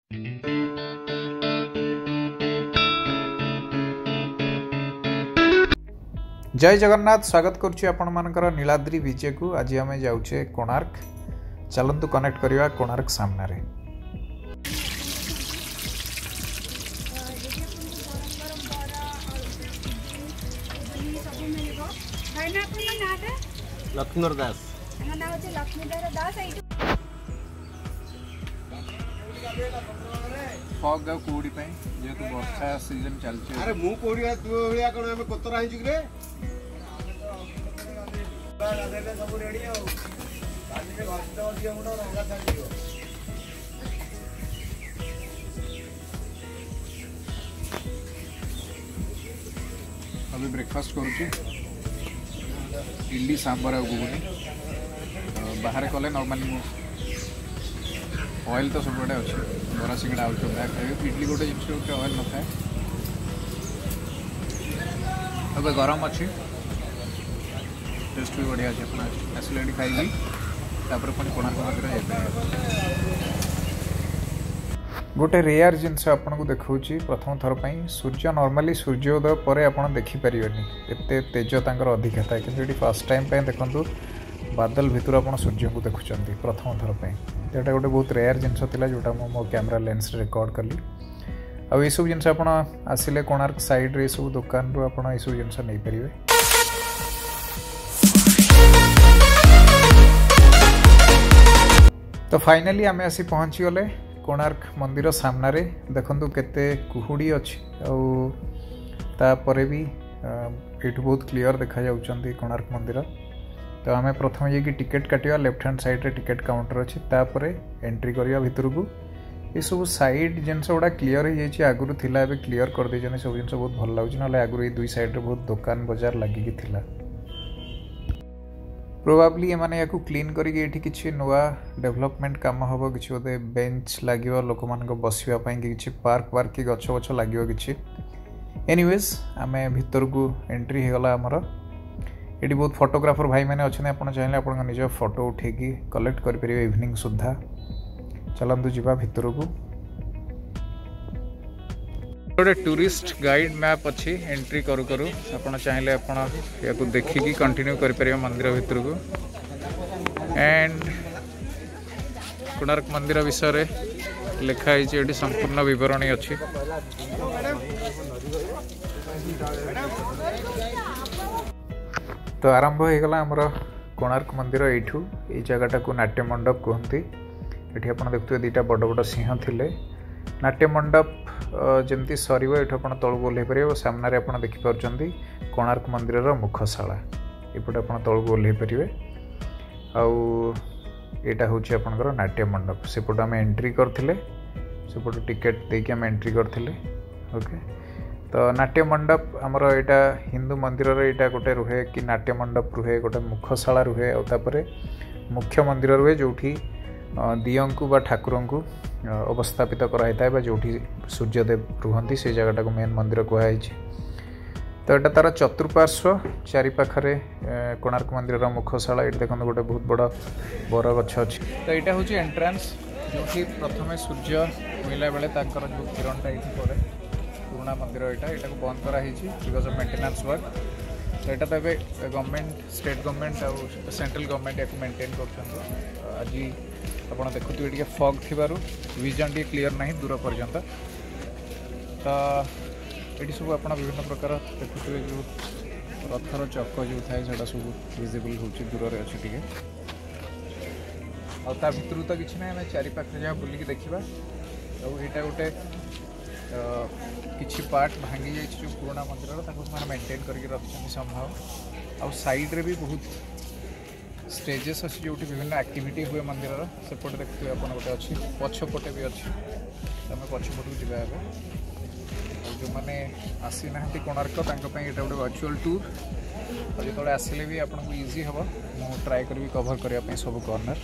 जय जगन्नाथ स्वागत करुच्ची आपण मानकर नीलाद्री विजय को। आज आम जाऊे कोणार्क। चलतु कनेक्ट करवा कोणार्क सामने। लक्ष्मण दास फॉग आ कोडी पे जेतु वर्षा सीजन चलचे। अरे मु कोडिया तू होया कोन हम कोतरा हिजु रे गादेले सब रेडी हो गादी में भात तो दियो मुडो रंगा था दियो। अभी ब्रेकफास्ट करूची इडली सांबर आ गुगुनी बाहर कले नॉर्मली ऑयल तो सब बड़े अच्छे बरा सिंगड़ा आउट खाइए इडली गोटे जिन ऑयल न था अब गरम अच्छी टेस्ट भी बढ़िया अच्छे अपना आसले खाइबी तापर पुणी कोणार्क मंदिर गोटे रेयर जिनस आपन को देखौची प्रथम थर पई सूर्य नॉर्मली सूर्योदय पर आपन देखि परियोनी एते तेज तांकर अधिक था कि फर्स्ट टाइम पे देखंतु बादल भितर आपन सूर्य को देखुचंती प्रथम थर पई। एटा गोटे बहुत रेयर जिनस थिला जोटा मो कैमरा लेंस रिकॉर्ड कली। आ ये सब जिनस आपन आसिले कोणार्क साइड रे सब दुकान रो आपन ये सब जिनस नै परिबे। तो फाइनली आमे आसी पहुंची गले कोणार्क मंदिर सामना रे। देखंतु केते कुहुडी अछि आ परे भी एठु बहुत क्लियर देखा जाउचंती कोणार्क मंदिर। तो आमे प्रथम ये कि टिकट काटिया लेफ्ट हैंड साइड रे टिकट काउंटर अछि तापरे एंट्री करिया भितर को। ये सब साइड जिनस गुड़ा क्लियर हो जाइए आगुरी थिला एबे क्लियर कर दे सब जिनस बहुत भल लागुछि नले आगुरी दुई साइड रे बहुत दुकान बाजार लागि कि थिला। प्रोबाब्ली एमाने याकू क्लीन करी एठी किछि नवा डेवलपमेंट काम हबो किछि ओदे बेंच लागियो लोक मान को बसिया पई किछि पार्क की गछ गछ लागियो किछि। एनीवेज आमे भितर को एंट्री हे गला हमर। एटी बहुत फोटोग्राफर भाई मैंने अच्छे आपड़ चाहिए आप निज फोटो उठे कलेक्ट करेंगे इवनिंग सुधा। चलतु जावा भितर को। गोटे टूरिस्ट गाइड मैप अच्छी एंट्री करू करू आप चाहिए आपको देखिकी कंटिन्यू करें मंदिर भितर को। एंड कोणार्क मंदिर विषय लिखाई ये संपूर्ण विवरणी अच्छी। तो आरंभ हो गला हमर कोणार्क मंदिर एठू ए जगटा को नाट्य मंडप कहते। ये आप देखते दुईटा बड़ बड़ सिंह थिले। नाट्य मंडप जमती सरीब ये आप तौक ओह्ल पारे सामने आप देखिपुंट कोणार्क मंदिर मुखशाला एपटे आप तौक ओह्ल पारे। आईटा हूँ आपंकर नाट्य मंडप सेपट आम एंट्री करते सेपट टिकेट देके आम एंट्री करते। ओके तो नाट्य मंडप आमर यहाँ हिंदू मंदिर यहाँ गोटे रुहे कि नाट्य मंडप रुहे गोटे मुखशाला रुहे और मुख्य मंदिर रुहे जो दियंकु बा ठाकुर को अवस्थापित कराई जो सूर्यदेव रुहंती से जगटा को मेन मंदिर कहुई। तो यहाँ तार चतुर्पार्श्व चारिपाखे कोणार्क मंदिर मुखशाला ये देखते गोटे बहुत बड़ बर गछ अच्छी। तो यहाँ हूँ एंट्रांस जो प्रथम सूर्य मिला बेले जो किरणटा ये पड़े पुराना मंदिर यहाँ को बंद कराई बिकज ऑफ मेंटेनेंस वर्क। तो यहाँ तो ये गवर्नमेंट स्टेट गवर्नमेंट और सेंट्रल गवर्नमेंट या मेंटेन कर। आज आप देखुए टे फॉग थी विजन टे क्लीयर ना दूर पर्यंत। तो ये सब आप विभिन्न प्रकार देखुए जो रथर चक जो थाए सब विजिबल हो दूर अच्छे टे आ भितर तो किसी ना चारिपाखे जहाँ बुलिक देखा। यहाँ गोटे किछि पार्ट भांगी जाइए जो पुराना मंदिर मेंटेन करके रखते संभव। आ साइड रे भी बहुत स्टेजेस अच्छी जो विभिन्न एक्टिविटी हुए मंदिर सेपटे देखिए आप गोटे अच्छी पछपटे भी अच्छी। आम पछपट को जावा जो मैंने आसी ना कोणार्क गोटे वर्चुअल टूर जो आसिले भी आपको इजी हम मुझे ट्राए करी कभर करने सब कॉर्नर।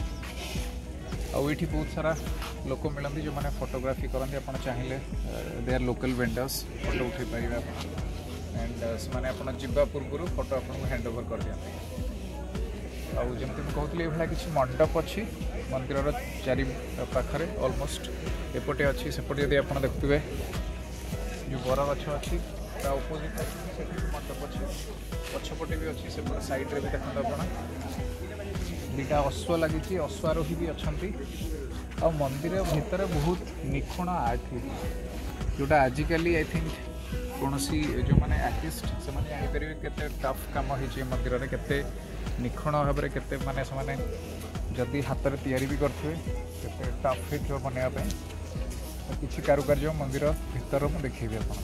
आईटी बहुत सारा लोक मिलती जो मैंने फोटोग्राफी करते आप चाहिए they are local vendors photo उठे पारे एंड से पूर्व फोटो आपको हैंड ओवर कर दिया। आमती कहती ये किसी मंडप अच्छी मंदिर चारि पाखे ऑलमोस्ट एपटे अच्छी सेपटे यदि आप देखुए जो बर गछ अच्छी अपोजिट अच्छी मंडप अच्छी पछपटे भी अच्छी सेपटे साइड्रे भी देखते आप दुटा अश्व लगी अश्वारोही भी अच्छा आ मंदिर भितर बहुत निखुण आर्ट जोटा आजिकल आई थिंक कौन सी जो मैंने आर्टिस्ट से जापर के टफ कम हो मंदिर में केते निखुण भाव में केते माने से जदि हाथ में तैयारी भी करते केते टफ हिट बनवाई तो किसी कारुकार्य मंदिर भितर मुझे देखी आप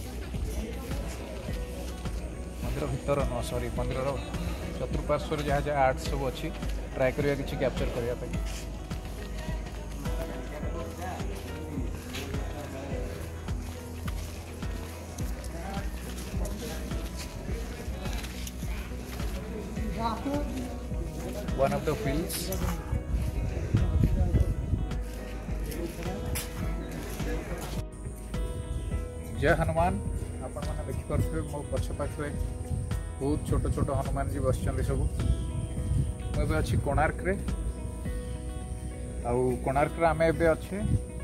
मंदिर भितर नुह सॉरी मंदिर चतुर्पार्श्वर जहाँ जहाँ आर्ट सब अच्छी ट्राए करिया किसी कैप्चर करने one of the fields जय हनुमान आपण मैंने देखिपे मो पछ पाखे बहुत छोट छोट हनुमान जी बस सब मुझे अच्छी कोणार्क रे कोणार्क आम एबे अच्छे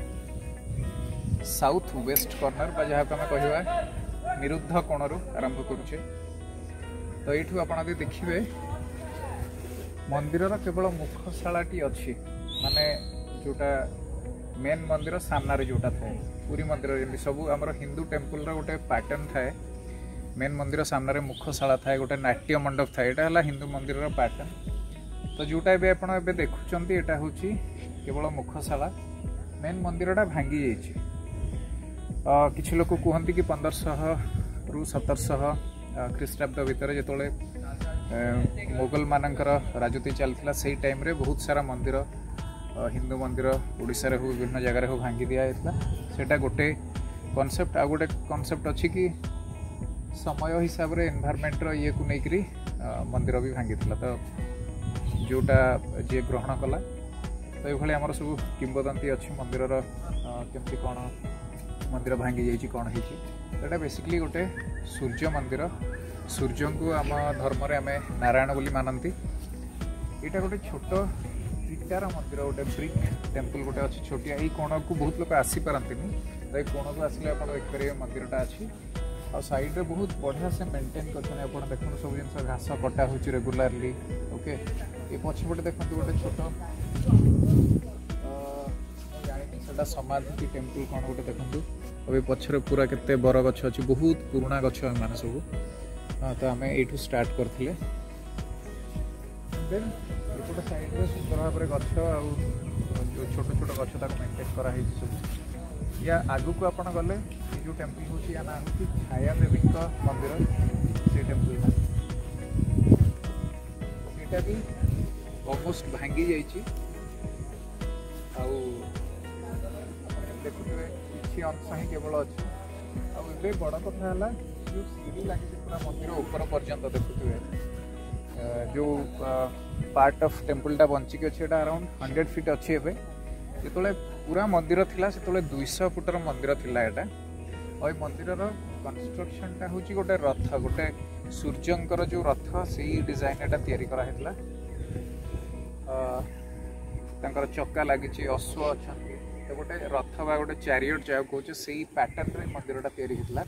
साउथ वेस्ट कॉर्नर जहाँ आम कह निरुद्ध कोण रू आरंभ करुचे तो ये आप देखिए मंदिर केवल मुखशालाटी अच्छी माने जोटा मेन मंदिर सामने जोटा थाए पूरी मंदिर सब आमर हिंदू टेम्पल गोटे पैटर्न थाए मेन मंदिर सामने मुखशाला थाए गोटे नाट्य मंडप थाए यहाँ हिंदू मंदिर पैटर्न तो जोटा भी आप देखुं यहाँ हूँ केवल मुखशाला मेन मंदिरटा भांगी जाइए किसी लोग कहते कि 1500 ରୁ 1700 ख्रीष्टाब्द भितर जो मोगल मानकर राजती चलता से टाइम रे बहुत सारा मंदिर हिंदू मंदिर ओडिशा रे हो विभिन्न जगह हो भांगी दिया सेटा गोटे कॉन्सेप्ट आ गोटे कॉन्सेप्ट अच्छी कि समय हिसाब रे एनवायरनमेंट रो ये को लेकरी मंदिर भी भांगी थिला तो जोटा जे ग्रहण कला तो ये आमर सब किंवदंती अच्छी मंदिर केमती कौन मंदिर भांगी जाइए कौन होटा बेसिकली गोटे सूर्य मंदिर सूर्य को आम धर्म आम नारायण बोली मानती यहाँ गोटे छोट इटार मंदिर गोटे ब्रिक टेम्पल गोटे अच्छी छोटिया यही कोण को बहुत लोग आसीपारती तो ये कोण को आसिले आप देखिए मंदिरटा अच्छी आ साइड रे बहुत बढ़िया से मेंटेन कर देखो सब जिन घास कटा हो रेगुलारली ओके ये पछपटे देखते गोटे छोट जानी समाधि टेम्पल कौन गोटे देखूँ अभी पछरे पूरा केते बर गछ अच्छी बहुत पुराणा गछ मैंने सब तो आम यू स्टार्ट करते देन एपटे साइड में सुंदर भाव में गछ जो छोट छोट गछ मेंटेन कराई सब या आगु को आप गले जो टेम्पल हूँ या ना हूँ छाया देवी मंदिर से टेम्पल यहाँ भी ऑलमोस्ट भांगी जाइए देखुए किसी अंश ही केवल अच्छी आए बड़ कथा है जो सीढ़ी लगी पूरा मंदिर ऊपर पर्यंत देखुए जो पार्ट ऑफ टेम्पलटा बंचिक अच्छे अराउंड 100 फीट अच्छी एवं जो पूरा मंदिर थिला से 200 फुटर मंदिर थिला एटा और मंदिर कंस्ट्रक्शनटा हूँ गोटे रथ गोटे सूर्यंकर जो रथ से डिजाइन एटा तैयारी करा हेतला तांकर चक्का लगी अश्व अच्छा गोटे रथ बा गोटे चैरियट जहाँ कहे से पैटर्न रे मंदिरटा तैयारी हेतला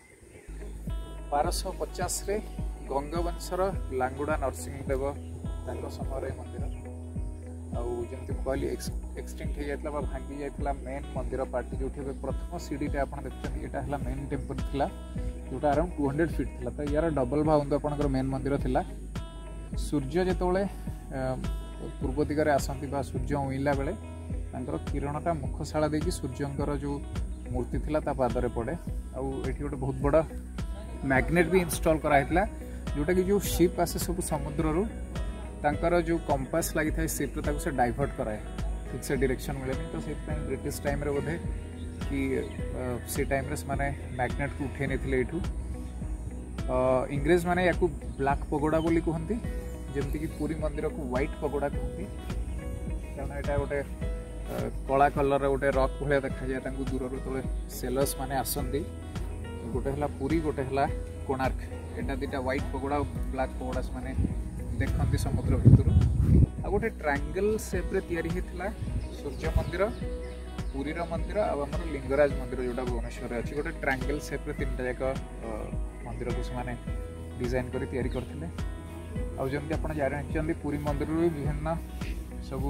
1250 रे गंगवंशर लांगुड़ा नरसिंहदेव समय मंदिर आमती कहली एक्सटेंट हो जाता भांगी जाता मेन मंदिर पार्टी जो प्रथम सीढ़ीटा आप देखते यहाँ मेन टेम्पल था जोटा अराउंड 200 फीट था तो यार डबल भावतु आप मेन मंदिर था सूर्य जो पूर्व दिगरे आसती सूर्य उइला बेले किरणटा मुखशाला देखिए सूर्यंकर जो मूर्ति थिला ता पादरे पड़े आठी गोटे बहुत बड़ा मैग्नेट भी इंस्टॉल कराइला जोटा कि जो शिप आसे सब समुद्र रू तांकर जो कंपास लगी था शिप से डाइवर्ट कराए ठीक से डायरेक्शन मिले तो से ब्रिटिश टाइम रे बोधे कि से टाइम रे माने मैग्नेट को उठे नहीं एठू इंग्रेज माने याकू ब्लैक पगोड़ा बोली कहती जमती कि पुरी मंदिर को व्हाइट पगोड़ा कहती कारण यहाँ गोटे कला कलर गोटे रक भाया देखा जाए दूर जो सेलर्स माने आसती गोटे है पुरी गोटे है कोणार्क एटा दीटा व्हाइट पगोड़ा ब्लैक पगोड़ा से देखते समुद्र भितर आ गोटे ट्रायंगल सेप रे तैयारी हेतला सूर्य मंदिर पुरी मंदिर आमर लिंगराज मंदिर जोटा भुवनेश्वर अच्छी गोटे ट्रायंगल सेप रे तीन जाक मंदिर को से डिजाइन कर तैयारी करथिले। आ जमी आप जानते पुरी मंदिर विभिन्न सब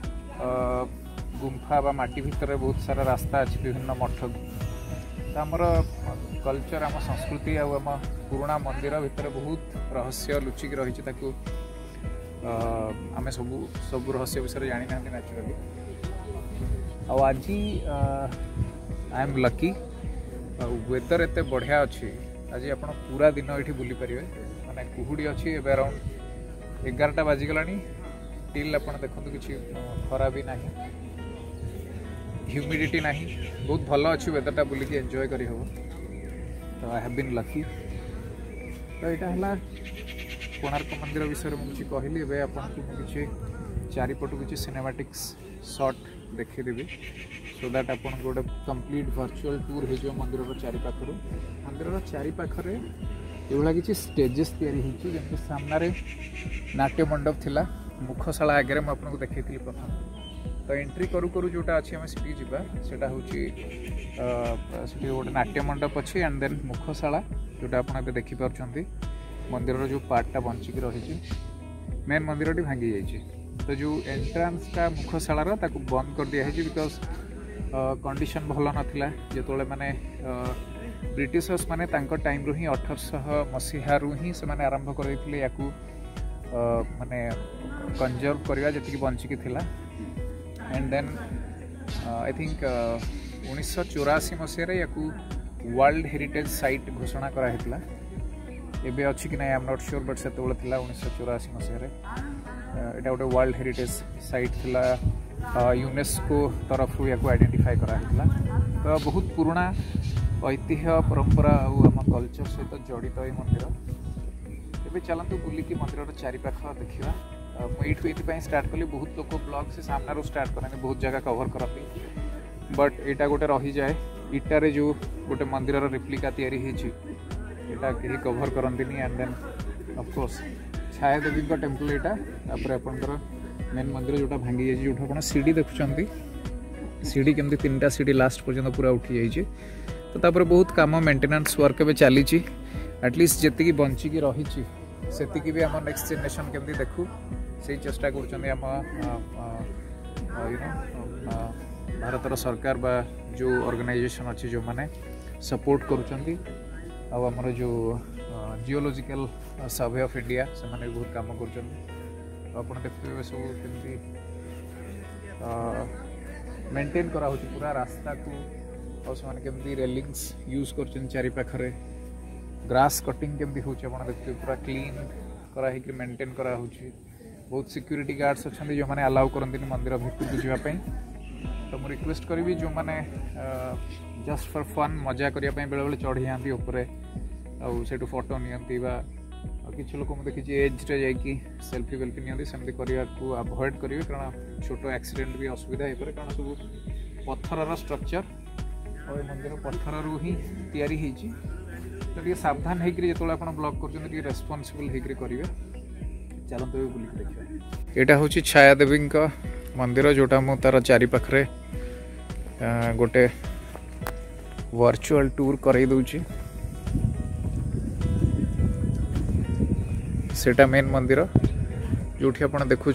गुंफा बा माटी भितर बहुत सारा रास्ता अच्छी विभिन्न मठ तो आमर कल्चर आम संस्कृति आम पुराणा मंदिर भितर बहुत रहस्य लुचिक रही आम सब रहस्य विषय जानी ना नेचुराली। आज आई एम लकी वेदर एत बढ़िया अच्छी आज आप पूरा दिन ये बुली पारे माने कुहुड़ी अच्छी ए अराउंड 11टा बाजिगला टिल आप देखते किसी खरा भी ना ह्यूमिडिटी ना बहुत भल अच्छी वेदरटा बुलिकी एंजॉय करी हो तो आई हैव बीन लकी। तो यहाँ है कोणार्क मंदिर विषय में किसी कहली ए आपको किसी चारिपटू किसी सिनेमाटिक्स शॉट देखीदेवी सो दैट आप गोटे कंप्लीट वर्चुअल टूर हो मंदिर चारिपाखर मंदिर चारिपाखे एभा किसी स्टेजेस तैयारी सामने नाट्य मंडप थिला मुखशाला आगे मुझे देखी प्रथम तो एंट्री करू करू जोटा अच्छी आम सीटी जावा हूँ गोटे नाट्य मंडप अच्छी एंड देन मुखशाला जोटा आप देखिपुं मंदिर जो पार्टा बंचिक रही मेन मंदिर टी भांगी जाइए तो जो एंट्रांसटा मुखशालार बंद कर दिया बिकज कंडीशन भल नाला जो मैंने ब्रिटिशर्स माने टाइम रू ही 1800 मसीह ही से आरंभ करते माने कंजर्व करवा जी बंचिकी थिला एंड देन आई थिंक 1984 मसीह या वर्ल्ड हेरिटेज साइट घोषणा कराइला एबे अच्छी कि नहीं I am not sure but से 1984 मसीह यहाँ गोटे वर्ल्ड हेरिटेज साइट थिला यूनेस्को तरफ या आइडेंटिफाई कराइला तो बहुत पुराना ऐतिह्य परंपरा आम कल्चर सहित जड़ित ये मंदिर एवं चलतु बुलिकी मंदिर चारिपाख देखा मुझे स्टार्ट कली बहुत लोग ब्लॉग से सामने स्टार्ट करते बहुत जगह कवर करती बट यहाँ गोटे रही जाए इटारे जो गोटे मंदिर रिप्लिका तैयारी यहाँ कहीं कवर करती and then of course Chhaya Devi का टेम्पल यहाँ आपंकर मेन मंदिर जोटा भांगी जाइए जो आप सीढ़ी देखुं सीढ़ी केमती 3टा सीढ़ी लास्ट पर्यंत पूरा उठी जाइए तो तापर बहुत काम मेंटेनेंस वर्क भी चली एटलिस्ट जी बंचिकी रही से भी आम नेक्स्ट जेनेरेशन केमती देखू से चेष्टा कर भारतर सरकार बा जो ऑर्गेनाइजेशन अच्छी जो मैंने सपोर्ट कर जो जियोलॉजिकल सर्वे ऑफ इंडिया से माने बहुत काम कर देखते सब केमती मेंटेन करा पूरा रास्ता को केमती रेलिंग्स यूज कर चारिपाखे ग्रास कटिंग केमती हो देखते पूरा क्लीन कराई मेंटेन करा बहुत सिक्यूरिटी गार्ड्स अच्छा जो मैंने अलाउ करती मंदिर भितर को जावाई तो मुझे रिक्वेस्ट करी जो मैंने जस्ट फॉर फन मजा करने बेले बेले चढ़ी जाती उपरे आठ फोटो नियंती किसी लोग मुझे देखी एज्रे जाकि सेल्फी वेल्फी नियंती सेमती करने को अवॉइड करेंगे कारण छोट एक्सीडेंट भी असुविधा हो पाए कारण सब पत्थर स्ट्रक्चर और मंदिर पत्थर रू ही तैयारी तो ये सावधान होते आप ब्लॉग कर रेस्पॉन्सिबल करेंगे चलते हुए बुलिक देखिए। यहाँ हूँ छाया देवी मंदिर जोटा मु तार चारिपाखे गोटे वर्चुअल टूर कराई दूची सेटा मेन मंदिर जो आप देखुं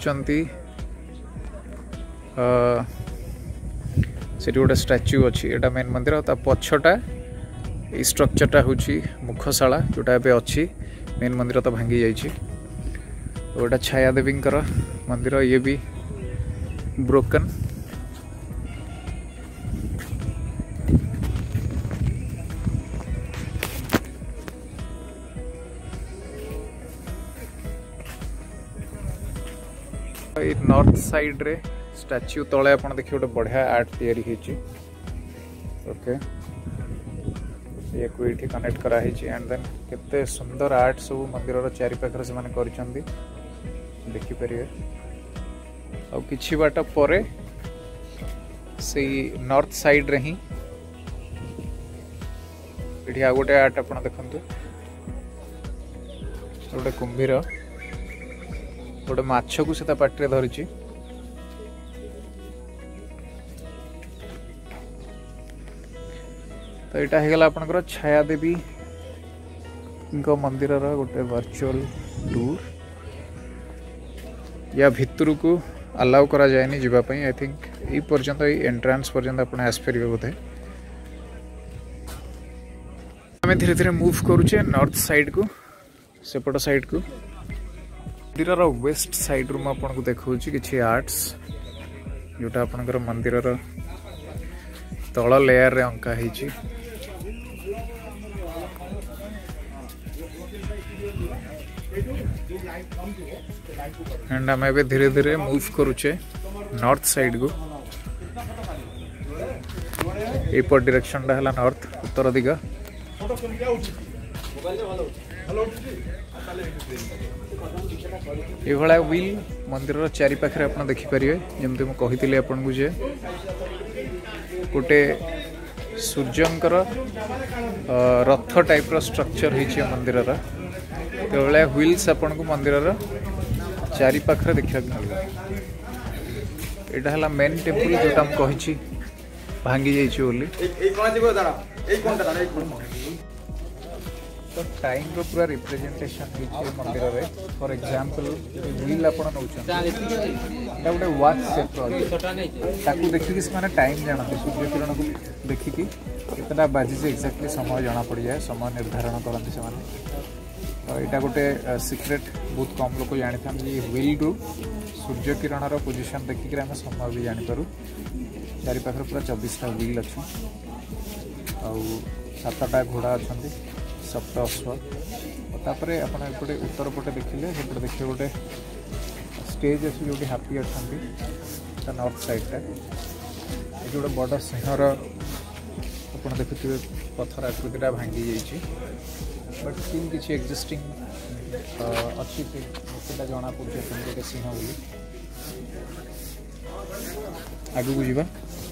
से गोटे स्टैच्यू अच्छी यहाँ मेन मंदिर पछटा ये स्ट्रक्चरटा हूँ मुखशाला जोटा एवं अच्छी मेन मंदिर तो भांगी जाइए गोटा छाया देवी मंदिर ये भी ब्रोकन नॉर्थ साइड रे स्टैच्यू तले आप देखिए गोटे बढ़िया आर्ट तैयारी ओके ये कनेक्ट कराई एंड देन केते सुंदर आर्ट सब मंदिर चारिपाखे से देखिपारे आ कि बाट पर से नॉर्थ साइड रे ही ये गोटे आर्ट आप देखते गोटे कुंभीर गोटे माछ को से पाटे धरी। तो यहाँ होगला आपंकर छायादेवी मंदिर गोटे वर्चुअल टूर। या भितर को अलाउ करा जाएनी जीवाई। आई थिंक ये पर्यंत एंट्रांस पर्यंत आप आसपारे बोधे। आम धीरे धीरे मूव करुचे नॉर्थ साइड को, सेपट साइड को। मंदिर वेस्ट साइड रू आपको देखा कि आर्ट्स जोटा आपंकर मंदिर तल लेयर रे अंका है। एंड आम ए धीरे धीरे मूव करुचे नॉर्थ साइड को। एपट डायरेक्शन है नॉर्थ, उत्तर दिगा। ये व्हील मंदिर चारि पाखे आप देखिपारे। जमती मुझे कही आपको जे गोटे सूर्यंकर रथ टाइप स्ट्रक्चर है मंदिर। तो व्हील्स आपन को मंदिर चारि पाखे देखा मिले। यहाँ है मेन टेम्पल जोटा कही भांगी जाइए। तो टाइम रो पूरा रिप्रेजेंटेशन मंदिर रे। फॉर एग्जांपल व्हील आपण नौछन गोटे वाच सेप देखिकी से टाइम जानते सूर्य किरण को देखिकी कितना बाजी से एक्जाक्टली समय जना पड़ जाए, समय निर्धारण करते से। तो यहाँ गोटे सिक्रेट बहुत कम लोग जानी था। व्हील रु सूर्य किरण पोजिशन देखिक आम समय भी जानीपर। चारि पाखे पूरा 24टा व्हील अच्छे आउ 7टा घोड़ा अच्छा, 7 अश्व। तापर आपटे उत्तर पटे देखिले सेपटे देखिए गोटे स्टेज अच्छे जो हाथी अच्छा नॉर्थ साइडटा। ये गोटे बड़ सिंहर आप देखुए पत्थर आकृतिटा भांगी जाइए। बट स्टिल किसी एक्जिस्टिंग अच्छी मूर्तिटा जना पड़े गोटे सिंह बोली। आगू जावा।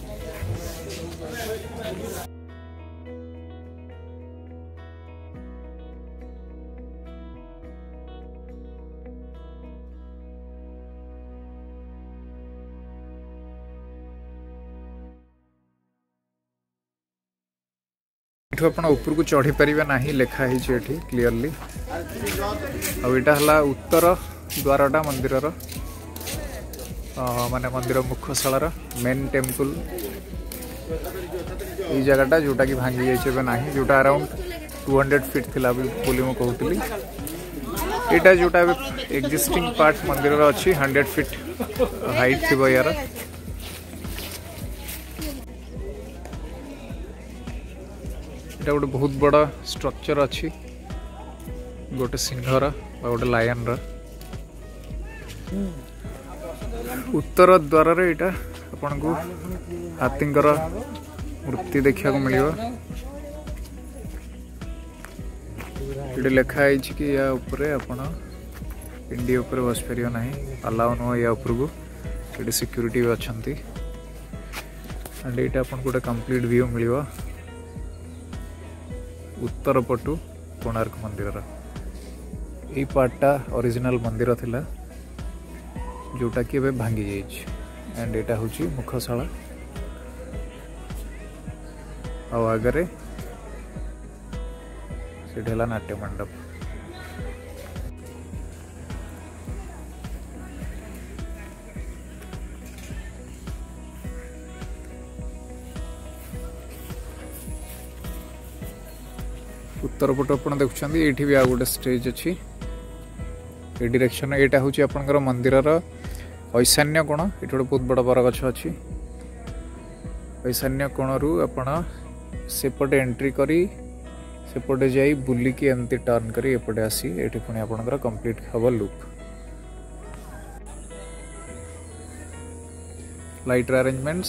ऊपर को चढ़ी पारे ना लिखाही क्लीयरली। आईटा उत्तर द्वारटा मंदिर माने मंदिर मुख्यशालार मेन टेम्पल। ये जगहटा जोटा कि भांगी जाइए ना, जोटा अराउंड 200 फीट थिला बोली मु कहूली। यहाँ जोटा एक्जिस्टिंग पार्ट मंदिर अच्छी 100 फीट हाइट थी यार। এটা गोटे बहुत बड़ा स्ट्रक्चर अच्छी गोटे सिंहर गोटे लायन। उत्तर द्वार यहाँ आपन को हाथींकर मूर्ति देखा मिल। ये लिखाई कि या उपरे आपण पिंडी उपर बस पार ना, अलाउ नुह या उपर को। ये सिक्यूरीटी भी अच्छा। एंड ये आपन गोटे कंप्लीट व्यू मिल उत्तर पटु कोणार्क मंदिर। यही पार्टा ओरिजिनल मंदिर थिला जोटा कि भांगी जाइए। एंड यहाँ हूँ मुख्यशाला आगे से नाट्य मंडप। उत्तर पट आप देखुं ये भी आ गोटे स्टेज अच्छी ये डायरेक्शन। यहाँ हूँ आपंकर मंदिर ईशान्य कोण। ये गोटे बहुत बड़ बरगछ अच्छी। ईशान्य कोण रु आपण सेपटे एंट्री करी सेपटे जाई बुलिकी एमती टर्न करी एपटे आसी ये पुणी आपंकर कंप्लीट हम लूप। लाइट अरेंजमेंट्स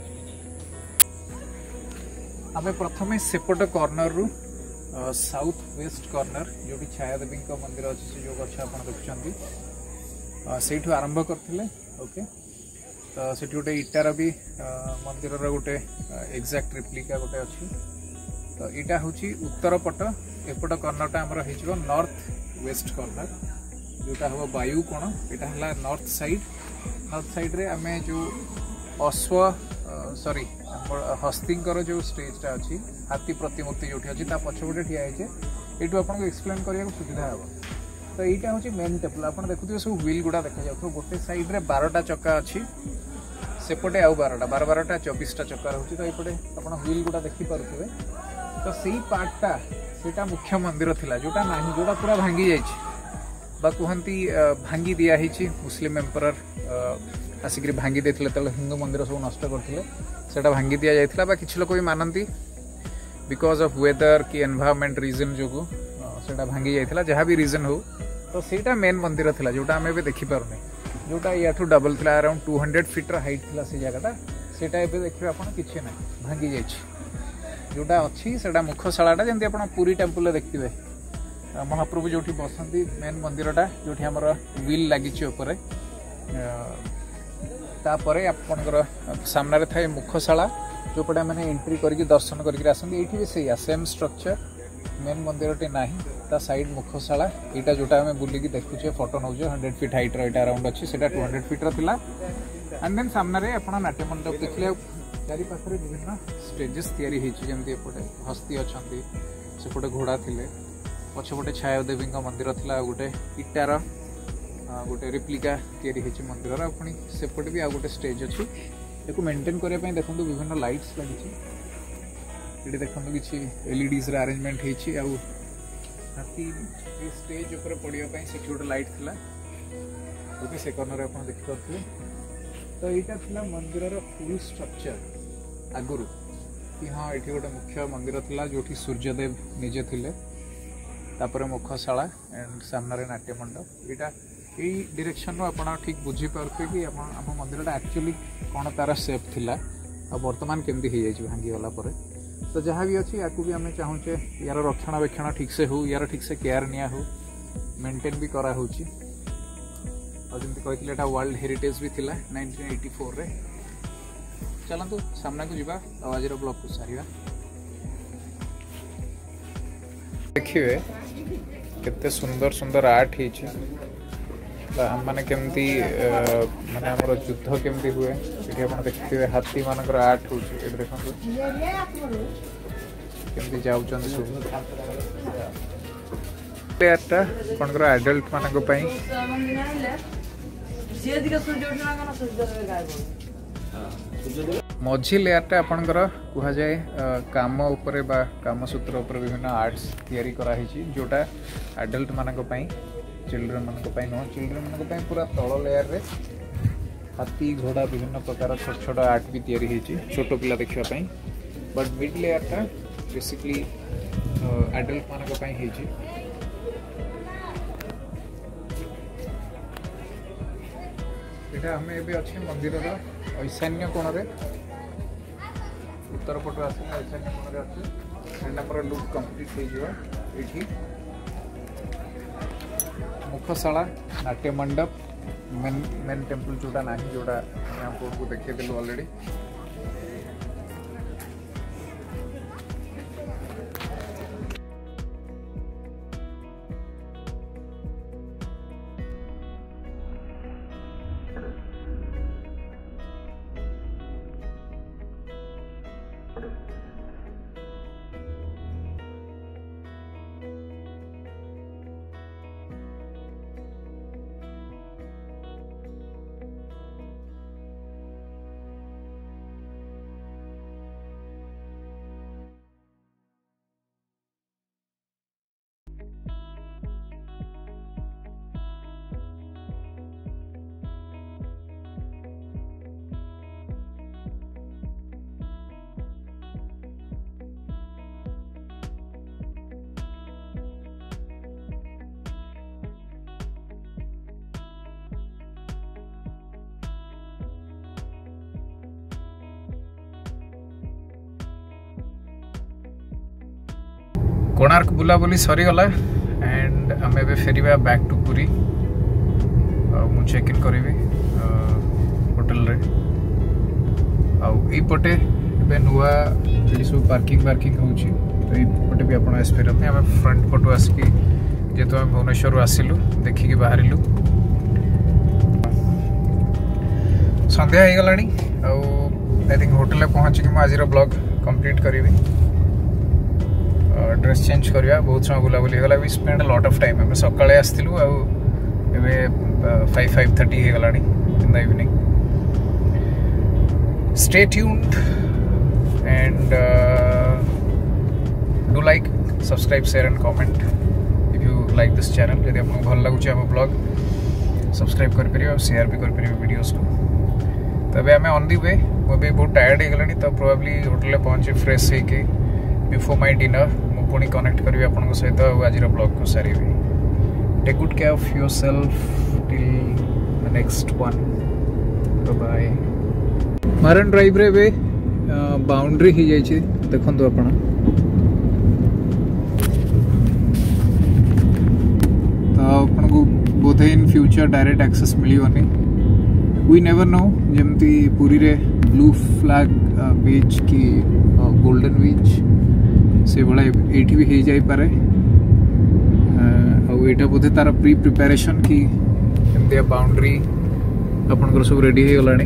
आम प्रथम सेपट कॉर्नर रु साउथ वेस्ट कॉर्नर जो भी छायादेवी मंदिर अच्छे जो गच आप देखुं से आरंभ करते। ओके तो से गोटे इटार भी मंदिर गोटे एक्जाक्ट रिप्लिका गोटे अच्छी। तो यहाँ हूँ उत्तर पट एपट कॉर्नरटा आमर हो नॉर्थ वेस्ट कॉर्नर। जोटा हम वायु कोण यहाँ नॉर्थ साइड रे आम जो अश्व सॉरी हस्तींकर जो स्टेजटा अच्छी हाथी प्रतिमूर्ति जो अच्छी पछपटे ठिया है ये आपको एक्सप्लेन करने को सुविधा हे। तो यहाँ हूँ मेन टेम्पल आप देखुए सब व्हील गुड़ा देखा जाए गोटे साइड रे 12टा चक्का अच्छी सेपटे आउ 12टा 24टा चक्का रोचे। तो ये आप व्हील गुड़ा देखिपे तो सही पार्टा सेटा मुख्य मंदिर थिला जोटा नहीं जोटा पूरा भांगी जाइए कहती भांगी दिखाई मुस्लिम एम्परर आसिक भांगी देते तो हिंदू मंदिर सब नष्ट करते भांगी दि जाता किसी लोग भी मानती बिकॉज ऑफ वेदर कि एनवायरमेंट रीजन जो सेटा भांगी जाता जहाँ भी रीजन हो तो सेटा मेन मंदिर थिला जोटा आम ए देखिपारे जोटा या डबल थिला अराउंड 200 फीट हाइट थिला से जगहटा सेटा एबे देखिबे आपण किछि ना भांगी जाइछि जोटा अच्छी सेटा मुखशालाटा जंती आपण पुरी टेम्पल देखिबे महाप्रभु जोठी बसंती मेन मंदिरटा जोठी हमर व्हील लागिछि ऊपर तापरे आपनकर सामने थाए मुखशाला जो पटे मैंने एंट्री करके दर्शन करके आसती ये भी सही सेम स्ट्रक्चर मेन मंदिर ना ता साइड मुखशाला यहाँ जोटा आम बुलिकी देखुचे फोटो नौ 100 फीट हाइट रहा अराउंड अच्छी से 200 फीट रहा एंड देन सामने आप नाट्य मंडप देखिए चारि पाखरे विभिन्न स्टेजेस तैयारी जमी एपटे हस्ती अच्छा सेपटे घोड़ा थिले पछपटे छायादेवी मंदिर था गोटे इटार गोटे रिप्लिका तैयारी मंदिर पुणी सेपटे भी आ गोटे स्टेज अच्छी या मेंटेन करने देखो विभिन्न लाइट्स लगी ये देखो किसी एलईडीज अरेंजमेंट हाथी स्टेज ऊपर पड़ापी से गोटे लाइट थिला वो से कर्नर आप देखिपे। तो यहाँ था मंदिर फुल स्ट्रक्चर आगुरी कि हाँ ये गोटे मुख्य मंदिर थिला जोठी सूर्यदेव निजे थिले तापर मुखशाला एंड सामने नाट्य मंडप यहाँ यही डायरेक्शन आप ठीक बुझीपे कि आम मंदिरटा एक्चुअली कौन तार सेप थिला आ वर्तमान केमती हो जाए भांगी गला तो जहाँ भी अच्छी या भी आम चाहूचे यार रक्षणाबेक्षण ठीक से हो यार ठीक से केयर निया हो मेंटेन भी करा होची और जमी कहते वर्ल्ड हेरिटेज भी थिला 1984 रे। चलतु सामना को जीवा आज ब्लॉग को सारिया देखिए केते सुंदर सुंदर आर्ट हम माने केमती माने हमर युद्ध केमती हुए ये आप देखिए हाथी मानकर आर्ट हो देखो केमती जाऊँ सब प्लेयरटा आपंकर एडल्ट मानक मझी लेयरटा आपंकर कह जाए काम उपरे बा काम सूत्र उपर विभिन्न आर्ट्स तैयारी कराई जोटा एडल्ट मानक चिल्ड्रेन मान नुह चिल्ड्रेन मान पूरा तल लेयर रे हाथी घोड़ा विभिन्न प्रकार छोट छोट आर्ट भी तैयारी छोट पिला देखापी बट मिड लेयरटा बेसिकली एडल्ट मानक आम ए अच्छे मंदिर ईशान्य कोण उत्तर पटु आस ईशान्य कोण अच्छे लुक कम्प्लीट हो मुखशाला नाट्य मंडप मेन टेम्पल जोटा ना जोटा आपको देखते ऑलरेडी कोणार्क बुलाबुली सरीगला एंड आम ए फेरिबा बैक टू पुरी मु चेक इन करी होटल रे आईपटे नुआ ये सब पार्किंग होची तो ये भी आप आसपारे आम फ्रंट पटू आसिक जेहेतु आम भुवनेश्वर आसिलु देखिकी बाहर संध्या हो गला आई थिंक होटेल पहुँचिक आज ब्लॉग कंप्लीट करी ड्रेस चेंज करवा बहुत समय बुलाबुली होगा we spend lot of time आम सकाळे आसलु आवे 5:30 हो गला in the evening stay tuned and do like subscribe share and comment if you like this channel यदि आपको भल लगुच आम ब्लॉग सब्सक्राइब कर शेयर भी कर वीडियोस को तबे आम ऑन दी वे मुझे बहुत टायर्ड हो गलानी तो प्रोबेबली होटेल पहुँचे फ्रेश होके बिफोर माय डिनर मु पुणी कनेक्ट करी आपन सहित आज ब्लॉग को सारी take good care of yourself till the next one bye marine drive रे वे बाउंड्री हो जाइए देखंतु आपण तो आपन को बोधे इन फ्यूचर डायरेक्ट एक्सेस मिलियोनी वी नेवर नो जमती पूरी रे ब्लू फ्लैग बीच की गोल्डन बीच से भाया ये भी हो जापे आईटा बोधे तार प्री प्रिपेरेसन कि एमती बाउंड्री आपनकर सब रेडी हो गला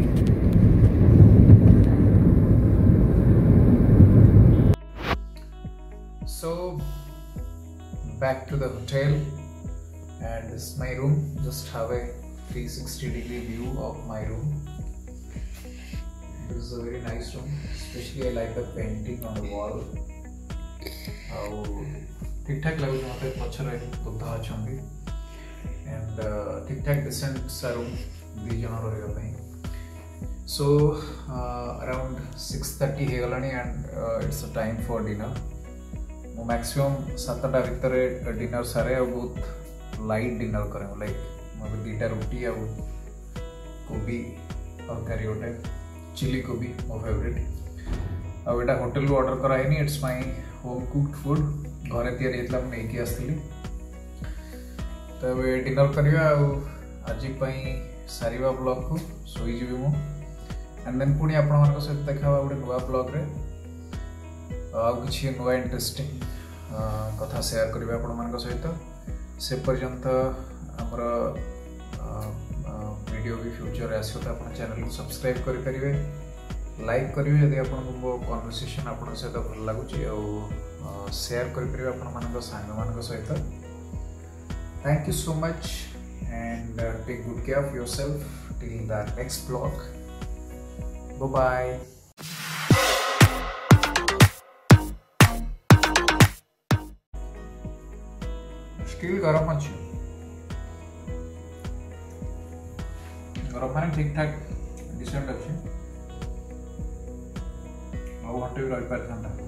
so back to the hotel and this my room just have a 360-degree view of my room. This is a very nice room, especially I like the painting on the wall. ठीक ठाक लगुच मत पचर बुद्धा अच्छा and ठीक ठाक decent सा room दी जन रही सो अराउंड 6:30 हो गला and it's a time for dinner मु मैक्सिमम 7टा भितर डिनर सारे बहुत लाइट डिनर करे लाइक दुईटा रुटी आ कोबी तरकारी गोटे चिली कोबी मो फेवरेट आटा होटेल ऑर्डर कराइनी it's my home cooked food घरे तैयारी होता नहीं आसती तो डिनर करवा आज सारा ब्लॉग को शोजी मु एंड देन पुणी आपण सहित देखा गोटे नुआ ब्लॉग रे किसी नुआ इंटरेस्टिंग कथा शेयर करवा आपण सहित से पर्यंत आमर वीडियो भी फ्यूचर आसो तो आप चैनल को सब्सक्राइब करेंगे लाइक करेंगे यदि आपको मो कन्वर्सेशन आप सहित भल लगुच शेयर करेंगे आपण सांग मान सहित thank you so much and take good care of yourself till the next blog bye still गरम अच्छी गरम माने ठीक ठाक डिसेंट अच्छे घंटे भी रही पार था।